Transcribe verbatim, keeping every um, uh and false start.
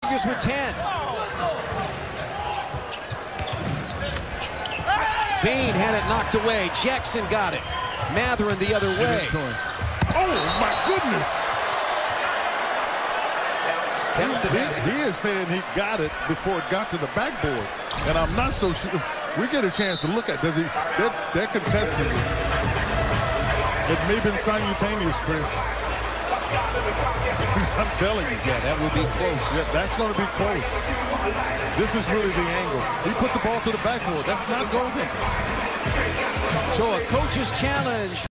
Figures with ten. Bean had it knocked away. Jackson got it. Matherin the other way. Oh, my goodness. He, he, he is saying he got it before it got to the backboard. And I'm not so sure. We get a chance to look at does he they're, they're contesting it. It may have been simultaneous, Chris. I'm telling you. Yeah, that will be close. Yeah, that's going to be close. This is really the angle. He put the ball to the backboard. That's not golden. So a coach's challenge.